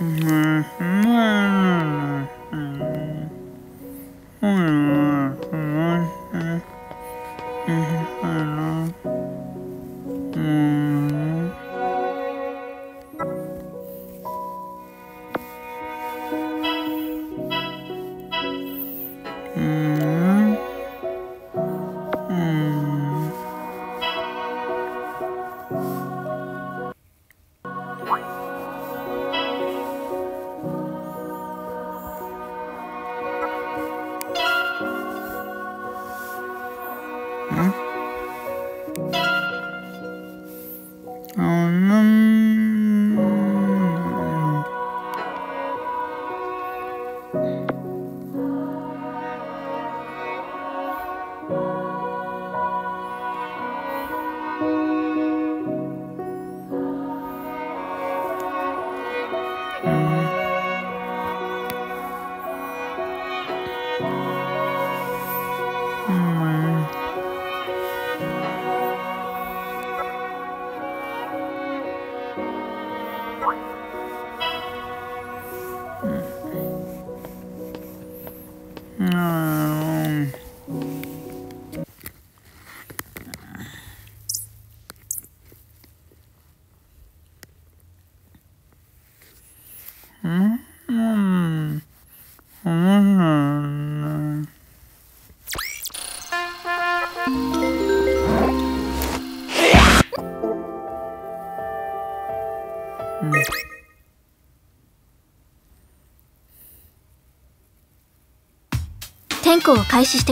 点呼を開始して。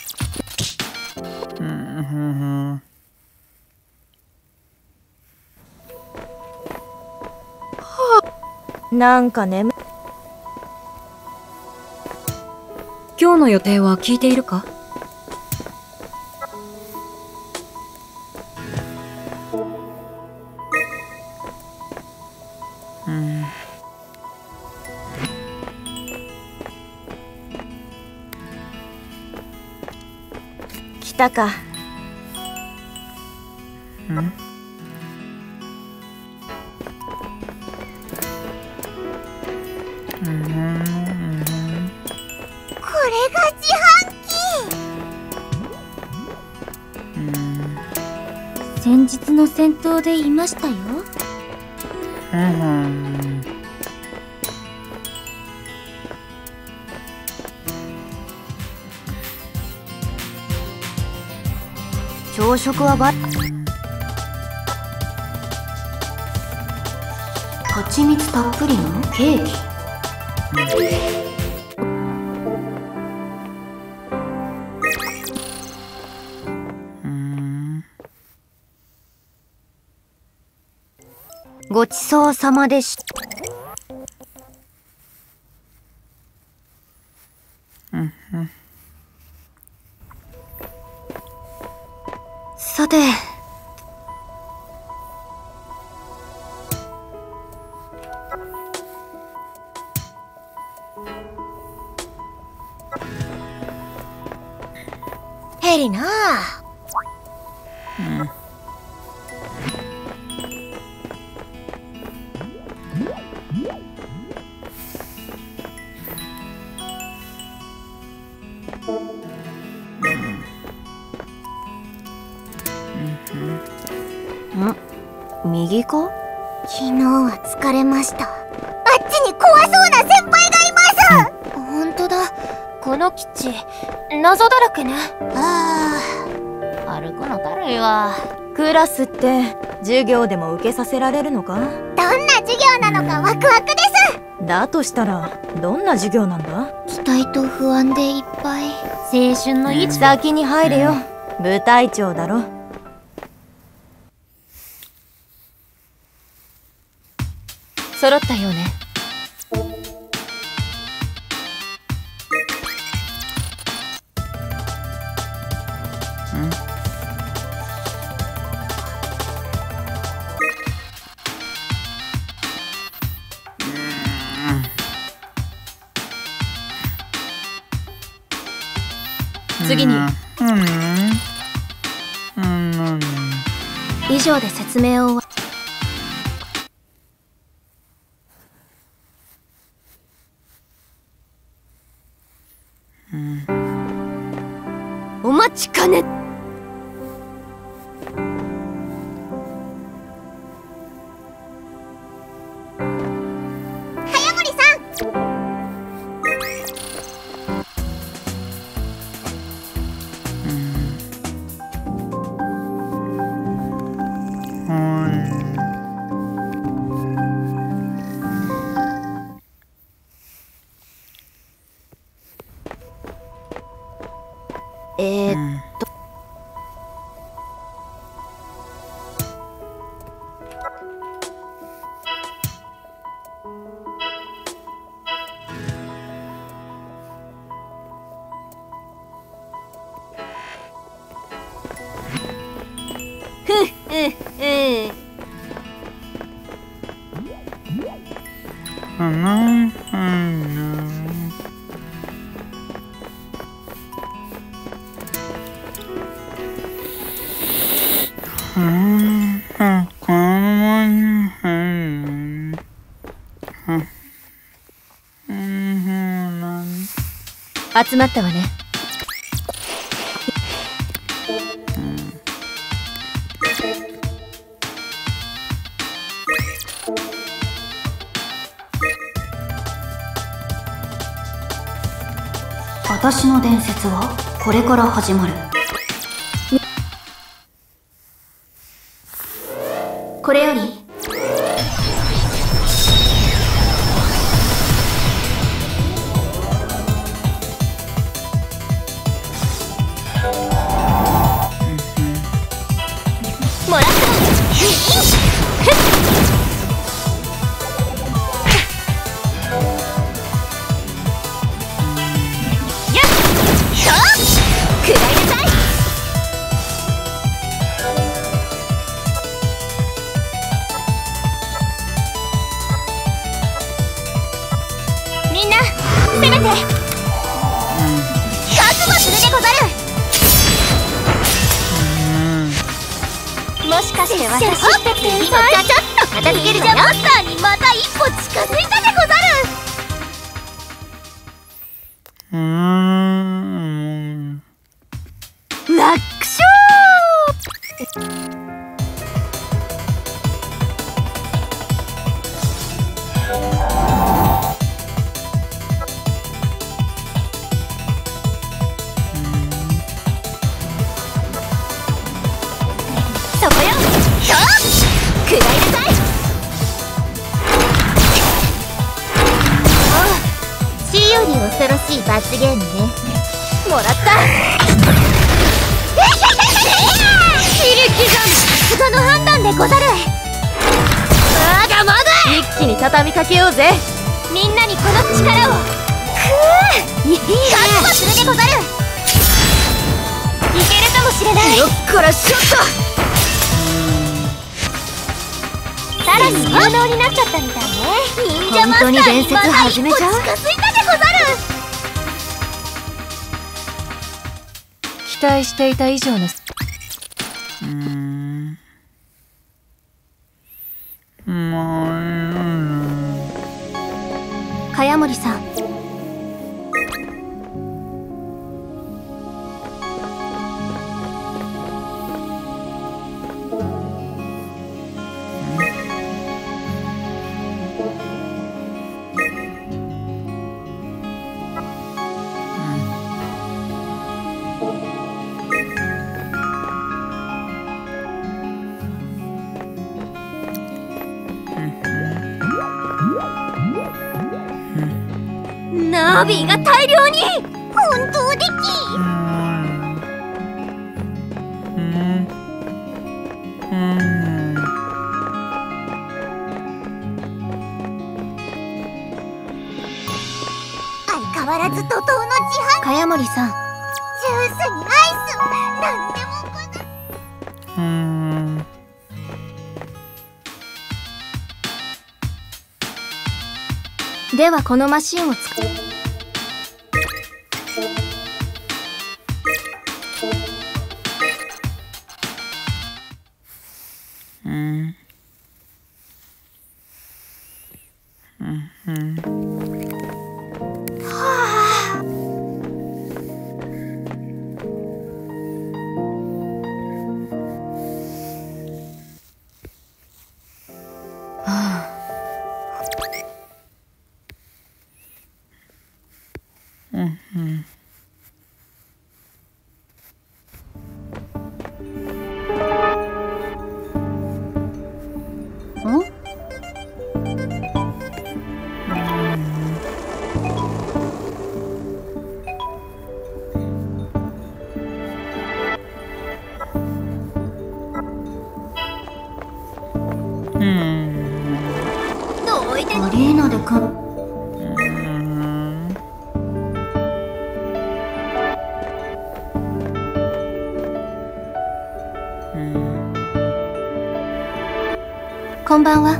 なんか眠い。 今日の予定は聞いているか？ 来たか。 先日の戦闘でいましたよ。 朝食は蜂蜜たっぷりのケーキ。ごちそうさまでした。さて、ヘリなあ。右か？ 昨日は疲れました。あっちに怖そうな先輩がいます。 ほんとだ、この基地謎だらけね。 歩くのだるいわ。クラスって授業でも受けさせられるのか？ どんな授業なのかワクワクです。 だとしたらどんな授業なんだ？ 期待と不安でいっぱい。青春のいつ先に入れよ。部隊長だろ。 揃ったようね。次に以上で説明を。 待ちかね。 早森さん。 集まったわね。 私の伝説はこれから始まる。これよりもらったもしかして私って天才？ちゃちゃっと片付けるじゃん。マスターにまた一歩近づいたでござる。 楽勝。 そこよ。食らいなさい。死より恐ろしい罰ゲームね。もらった。切り刻む。さすがの判断でござる。まだまだ。 一気に畳みかけようぜ。 みんなにこの力を。いいね。覚悟するでござる。いけるかもしれない。 よっこらしょっと。 さらに有能になっちゃったみたいね。忍者マスターにまた一歩近づいたでござる。 期待していた以上の茅森さん、 ナービーが大量に。本当的。相変わらず怒涛の自販。 茅森さん、 ジュースにアイス、なんでもこの。 ではこのマシンを作る。 アリーナでかこんばんは。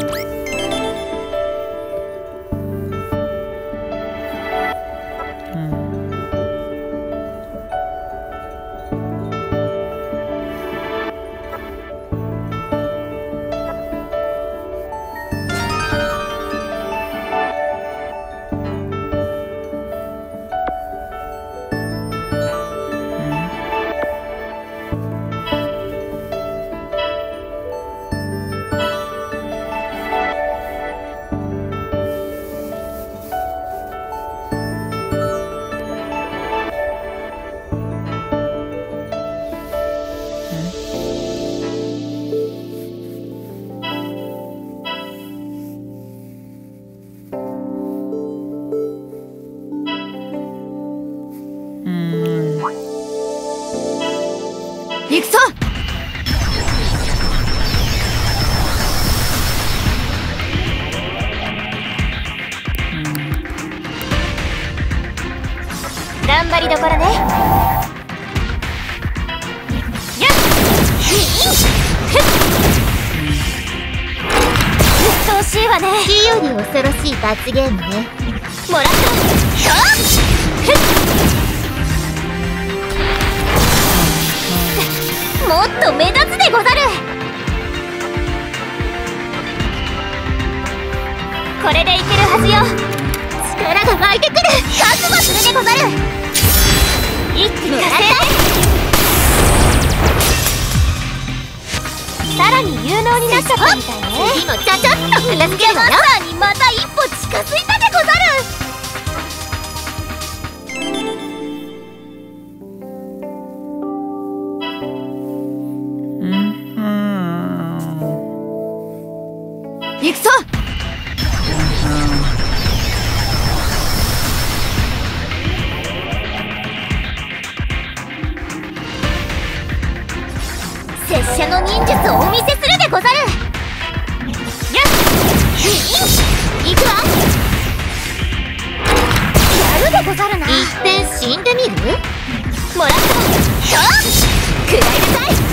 行くぞ。 頑張りどころね。やっ鬱陶しいわね。 死より恐ろしい罰ゲームね。 もらったもっと目立つでござる。これでいけるはずよ。力が湧いてくる。覚悟するでござる。一気に加勢。さらに有能になっちゃったみたいね。 次もちゃちゃっと片付けるわよ。 マスターにまた一歩近づいたでござる。 行くぞ。 拙者の忍術をお見せするでござる。やっ行くわ。やるでござるな。 一遍死んでみる？ もらった食らいなさい。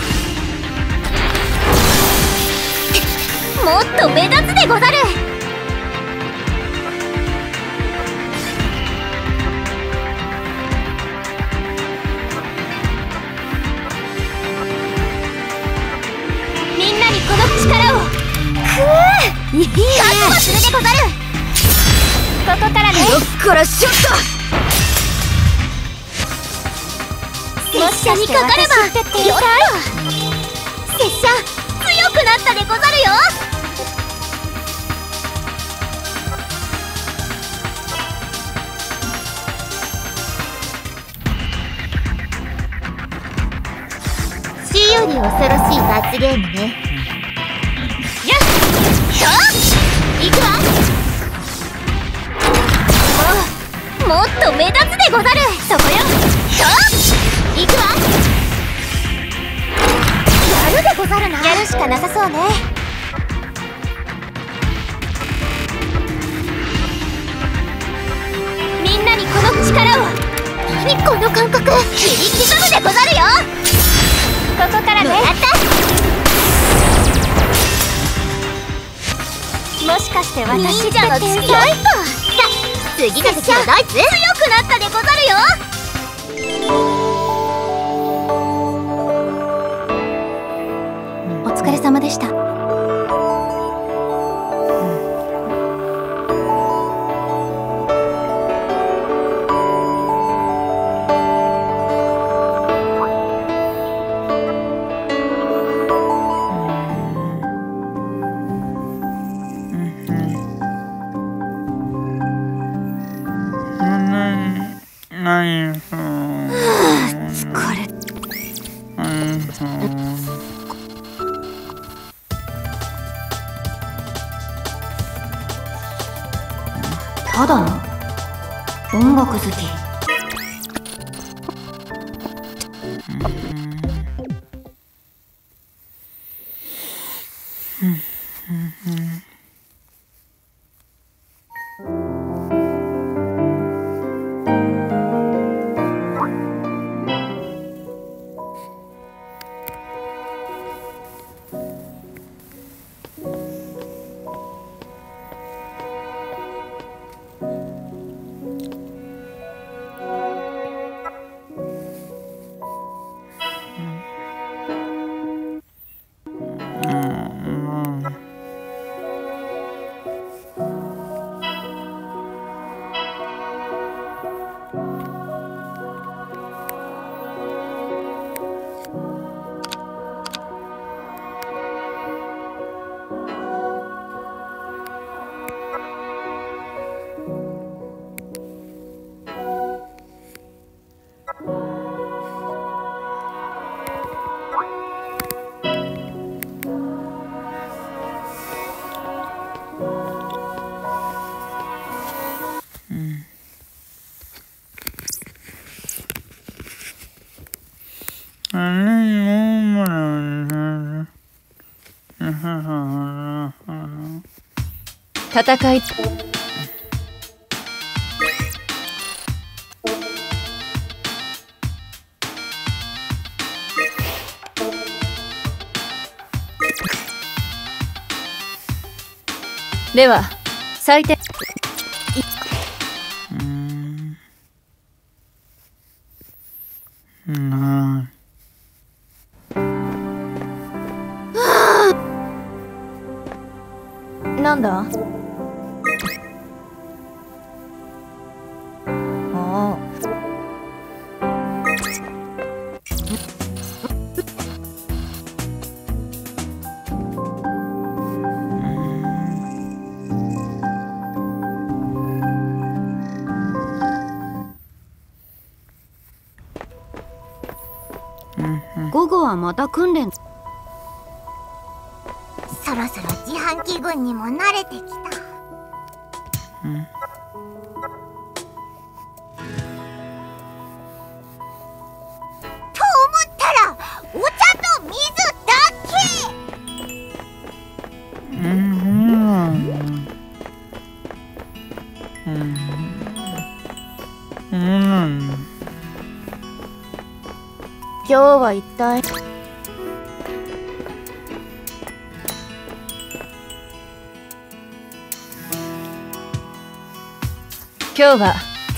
もっと目立つでござる。みんなにこの力をいいね。覚悟するでござる。ここからね。 よっからショッ拙者にかかればよっと拙者強くなったでござるよ。 死より恐ろしい罰ゲームね。 やっ行くわ。もっと目立つでござる。そこよ。行くわ。やるでござるな。やるしかなさそうね。みんなにこの力を。何この感覚。切り刻むでござるよ。ここからね。もしかして私って天才か。 次の敵はドイツ？ 強くなったでござるよ。 お疲れ様でした。 疲れただの音楽好き。 戦いでは採点なんだ？ああ。 午後はまた訓練。 そろそろ自販機軍にも慣れてきた。と思ったらお茶と水だ今日は一体今日は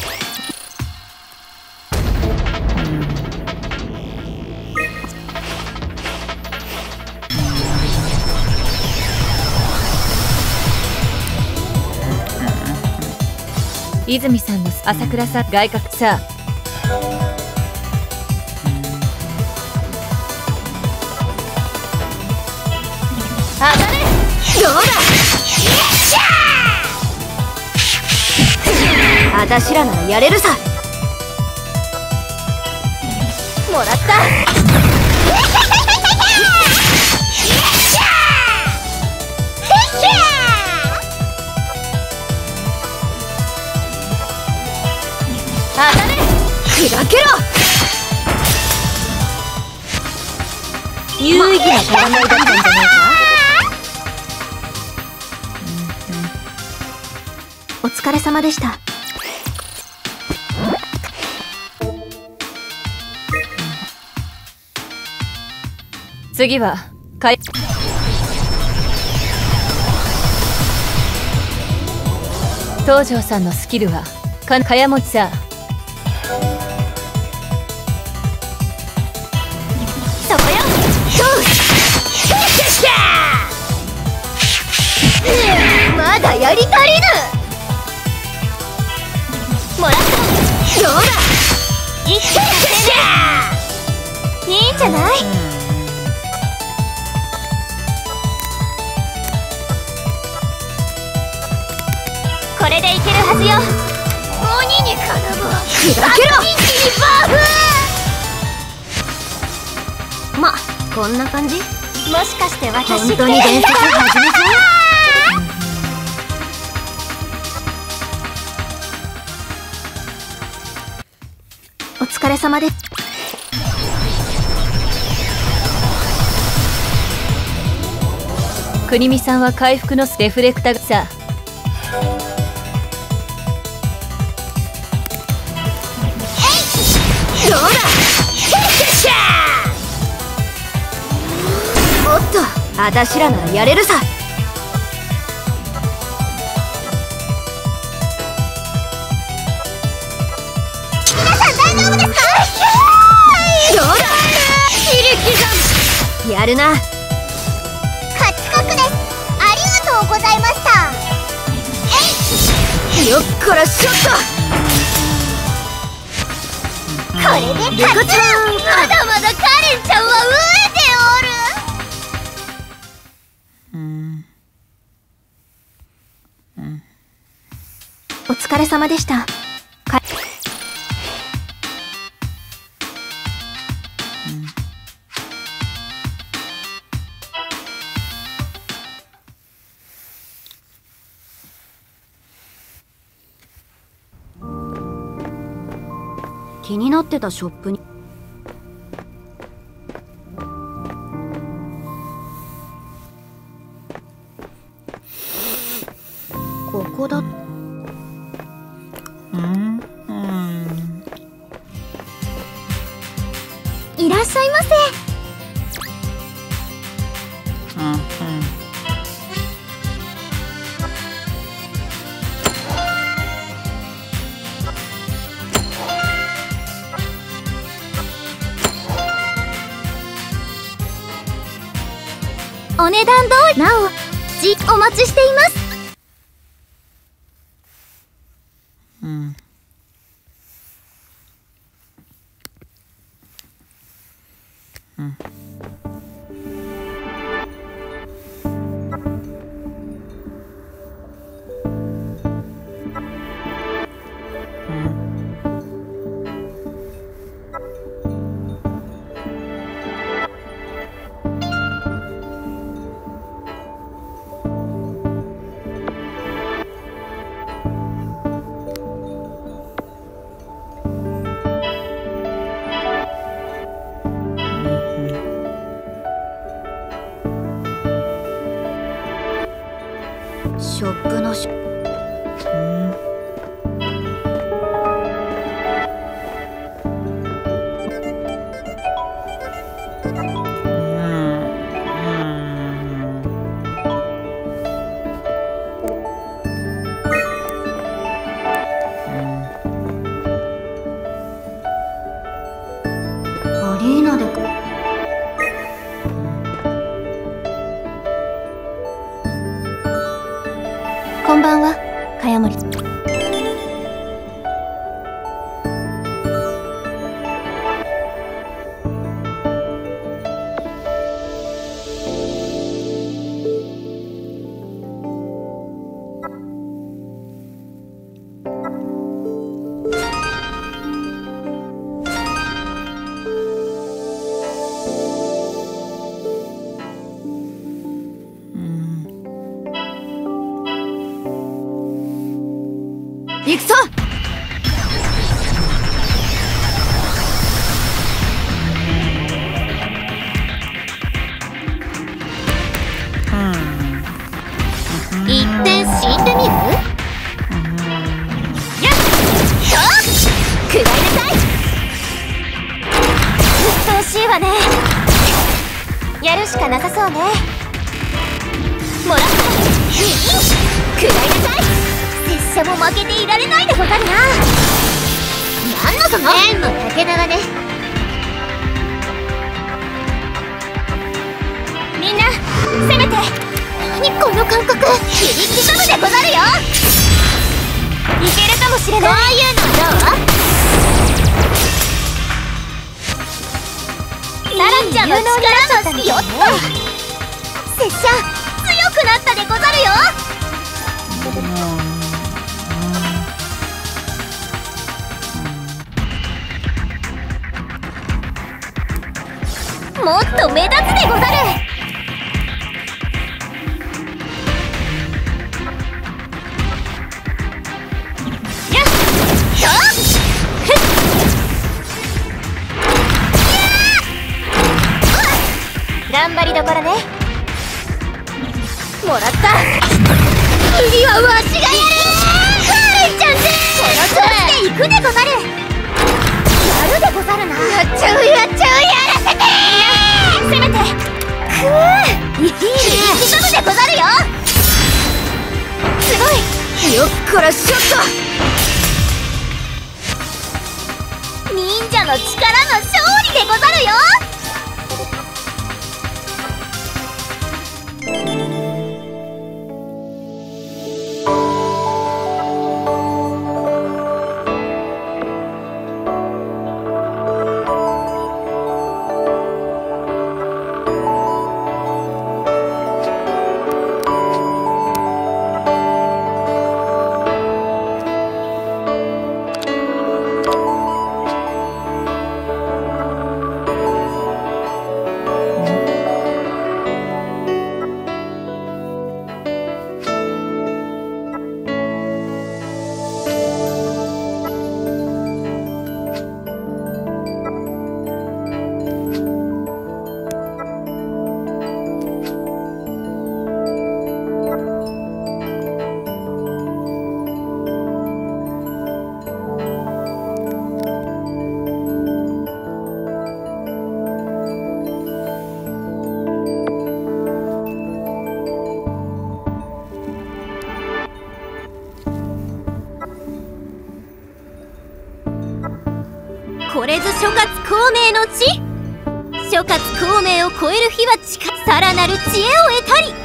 泉さんの朝倉さん外角さあ上がれどうだあたしらならやれるさもらった当たれ開けろ有意義な戦いだったんじゃないかお疲れ様でした。 次は東條さんのスキルは茅持さんそこよ。まだやり足りぬ。もらった。どうだ。いいんじゃない。これでいけるはずよ。 鬼に金棒砕けろ。 一気にバフ。 ま、こんな感じ。 もしかして私って本当に伝説始めそう。お疲れ様です。 国見さんは回復のレフレクターがさあ。 どうだ。おっと、あたしらならやれるさ。 皆さん大丈夫ですか？ どうだ。やるな。 カチカクです。ありがとうございました。 よっこらしょっと。 これで勝ち。まだまだカレンちゃんは飢えておる。 お疲れ様でした。気になってたショップに。ここだ。 いらっしゃいませ。お値段通りなおお待ちしています。 ショップのアリーナでか。こんばんは、茅森。行くぞ。 一遍死んでみる？やっ食らいなさい。鬱陶しいわね。やるしかなさそうね。もらった食らいなさい。拙者も負けていられないでござるな。なんのその縁の竹縄ね。みんな攻めて。何この感覚。切り刻むでござるよ。いけるかもしれない。こういうのはどう？サラちゃんの力のよっと。拙者強くなったでござるよ。 もっと目立つでござる。やっと頑張りどころね。もらった。次はわしがやる。カーレンちゃんぜ。この調子で行くでござる。やるでござるな。やっちゃうやっちゃう、やらせて。せめていいね。刻むでござるよ。すごい。よっこらしょっと。忍者の力の勝利でござるよ。これぞ諸葛孔明の地。諸葛孔明を超える日は近い。さらなる知恵を得たり。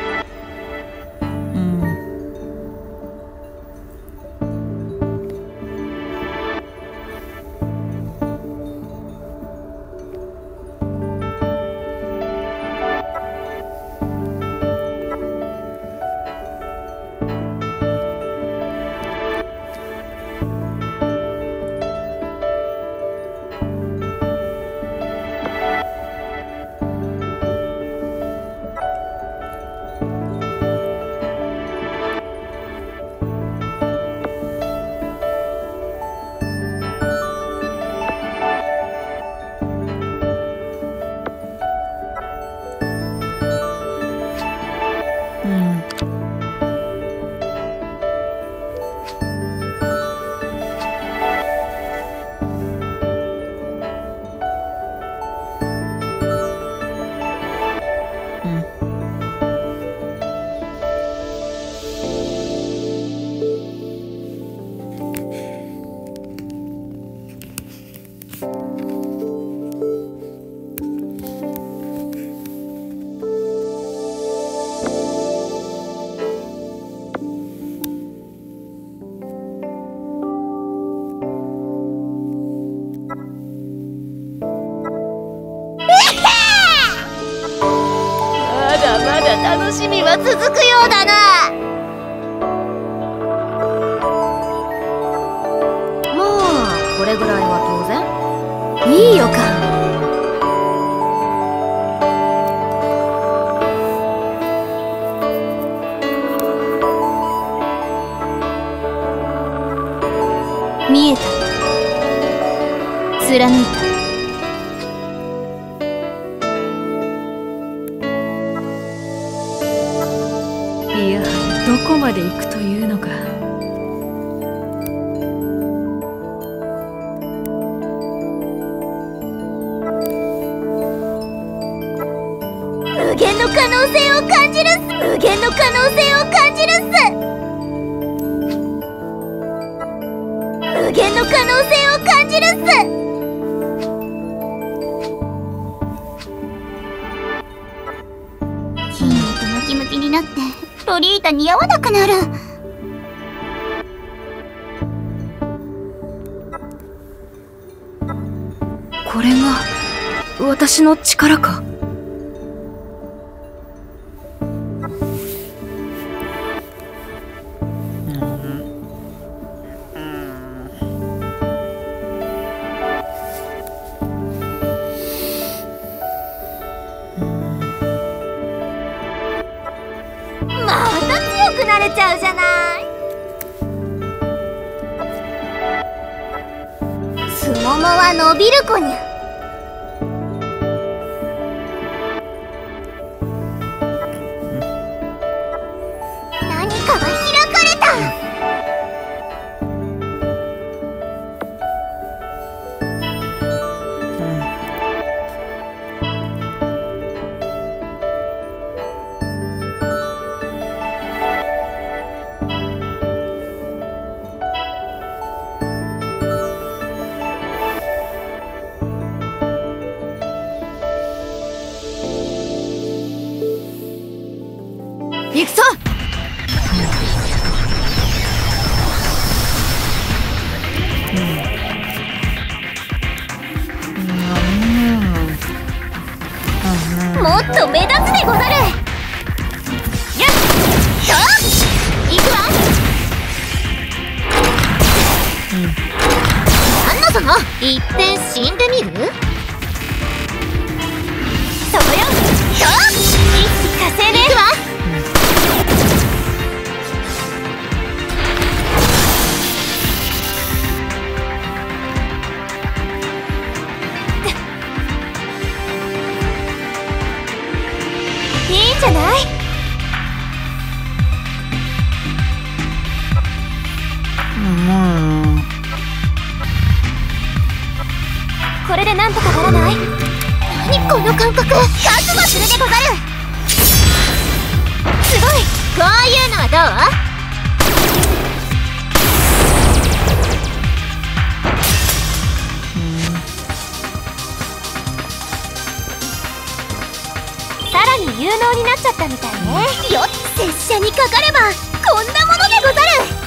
楽しみは続くようだな。 まあこれぐらいは当然いい予感。見えた。貫いた。 いやはりどこまで行くというのか。 無限の可能性を感じるっす。無限の可能性を感じるっす。無限の可能性を感じるっす。筋肉ムキムキになってロリータ似合わなくなる。 これが私の力か。 は伸びる子にゃ。何かが開かれた。 行くぞ。 もっと目立つでござる。やっと行くわ。なんのそのいっぺん死んでみる。そこよ。と一気火星で行くわ。いいんじゃない。これでなんとかならない？何この感覚。覚悟するでござる。すごい。こういうのはどう？さらに有能になっちゃったみたいね。よっ、拙者にかかればこんなものでござる。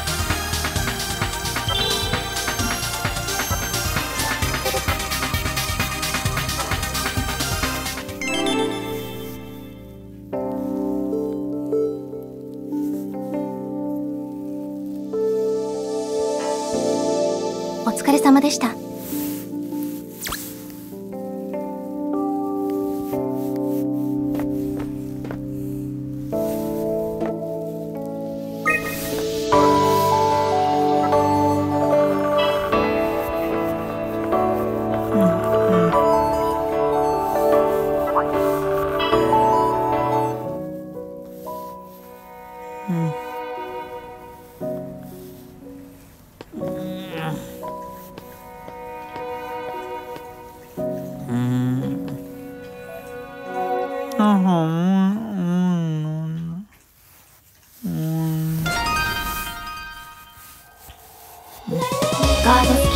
お疲れ様でした。ガード